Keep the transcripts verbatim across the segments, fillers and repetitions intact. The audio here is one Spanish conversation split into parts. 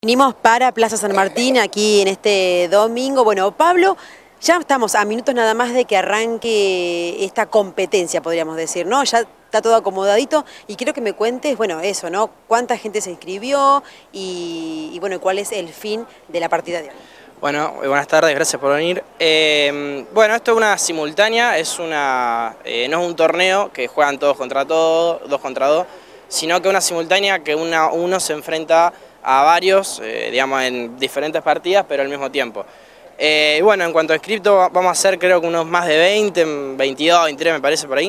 Vinimos para Plaza San Martín aquí en este domingo. Bueno, Pablo, ya estamos a minutos nada más de que arranque esta competencia, podríamos decir, ¿no? Ya está todo acomodadito y quiero que me cuentes, bueno, eso, ¿no? ¿Cuánta gente se inscribió y, y bueno, cuál es el fin de la partida de hoy? Bueno, buenas tardes, gracias por venir. Eh, bueno, esto es una simultánea, es una, eh, no es un torneo que juegan todos contra todos, dos contra dos, sino que una simultánea que una, uno se enfrenta a varios, eh, digamos, en diferentes partidas, pero al mismo tiempo. Eh, bueno, en cuanto a inscriptos, vamos a hacer creo que unos más de veinte, veintidós, veintitrés me parece por ahí.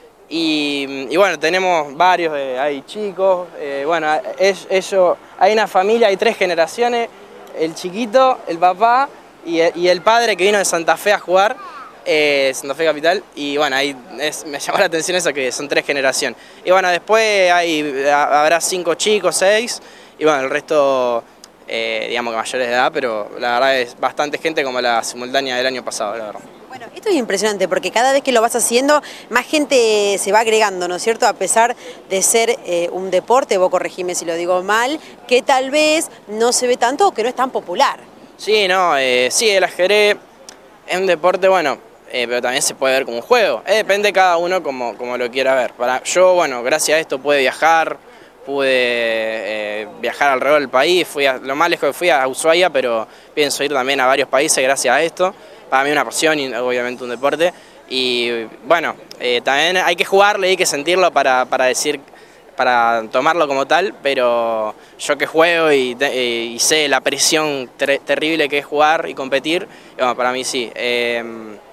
Y, y bueno, tenemos varios, eh, hay chicos, eh, bueno, es, eso, hay una familia, hay tres generaciones, el chiquito, el papá y el, y el padre que vino de Santa Fe a jugar, eh, Santa Fe Capital, y bueno, ahí es, me llamó la atención eso que son tres generaciones. Y bueno, después hay, habrá cinco chicos, seis, y bueno, el resto, eh, digamos que mayores de edad, pero la verdad es bastante gente como la simultánea del año pasado, la verdad. Bueno, esto es impresionante porque cada vez que lo vas haciendo, más gente se va agregando, ¿no es cierto? A pesar de ser eh, un deporte, vos corregime si lo digo mal, que tal vez no se ve tanto o que no es tan popular. Sí, no, eh, sí, el ajedrez es un deporte, bueno, eh, pero también se puede ver como un juego. Eh, depende de cada uno como, como lo quiera ver. Para, yo, bueno, gracias a esto pude viajar, pude eh, viajar alrededor del país, fui a, lo más lejos que fui a Ushuaia, pero pienso ir también a varios países gracias a esto. Para mí es una pasión y obviamente un deporte. Y bueno, eh, también hay que jugarlo y hay que sentirlo para, para decir, para tomarlo como tal, pero yo que juego y, y sé la presión ter terrible que es jugar y competir, y bueno, para mí sí. Eh,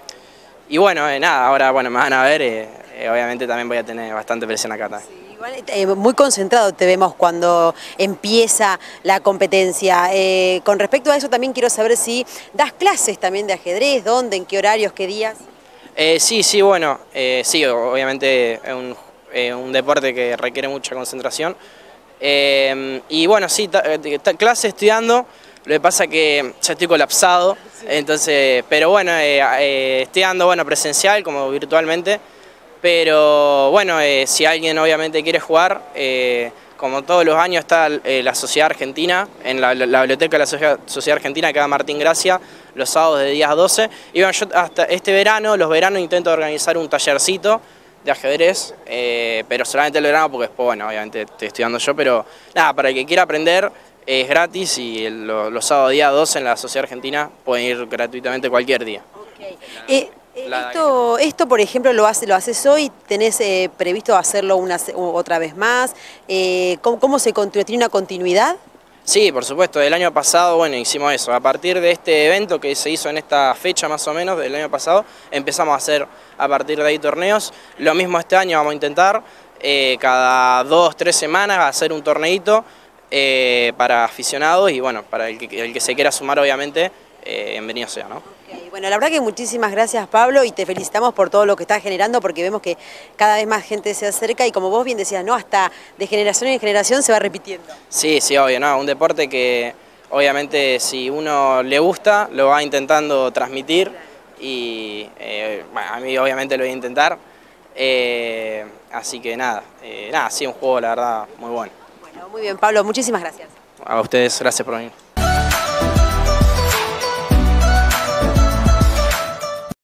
y bueno, eh, nada, ahora bueno, me van a ver, eh, eh, obviamente también voy a tener bastante presión acá también. Sí, igual, eh, muy concentrado te vemos cuando empieza la competencia. Eh, con respecto a eso también quiero saber si das clases también de ajedrez, dónde, en qué horarios, qué días. Eh, sí, sí, bueno, eh, sí, obviamente es un, eh, un deporte que requiere mucha concentración. Eh, y bueno, sí, clase estudiando, lo que pasa es que ya estoy colapsado, entonces, pero bueno, eh, eh, estoy dando bueno, presencial como virtualmente, pero bueno, eh, si alguien obviamente quiere jugar, eh, como todos los años está eh, la Sociedad Argentina, en la, la biblioteca de la Sociedad, Sociedad Argentina, que da Martín Gracia, los sábados de diez a doce. Y bueno, yo hasta este verano, los veranos intento organizar un tallercito de ajedrez, eh, pero solamente el verano porque después, bueno, obviamente estoy estudiando yo, pero nada, para el que quiera aprender es gratis y el, los, los sábados día doce en la Sociedad Argentina pueden ir gratuitamente cualquier día. Okay. Eh, esto, esto, por ejemplo, lo, hace, lo haces hoy, ¿tenés eh, previsto hacerlo una, otra vez más? Eh, ¿cómo, ¿Cómo se continúa? ¿Tiene una continuidad? Sí, por supuesto, el año pasado, bueno, hicimos eso. A partir de este evento que se hizo en esta fecha más o menos del año pasado, empezamos a hacer a partir de ahí torneos. Lo mismo este año vamos a intentar, eh, cada dos, tres semanas hacer un torneito eh, para aficionados y bueno, para el que, el que se quiera sumar obviamente, eh, bienvenido sea, ¿no? Okay, bueno, la verdad que muchísimas gracias, Pablo, y te felicitamos por todo lo que estás generando porque vemos que cada vez más gente se acerca y como vos bien decías, ¿no? Hasta de generación en generación se va repitiendo. Sí, sí, obvio, ¿no? Un deporte que obviamente si uno le gusta lo va intentando transmitir y eh, bueno, a mí obviamente lo voy a intentar, eh, así que nada, eh, nada, sí, un juego la verdad muy bueno. Bueno, muy bien, Pablo, muchísimas gracias. A ustedes, gracias por venir.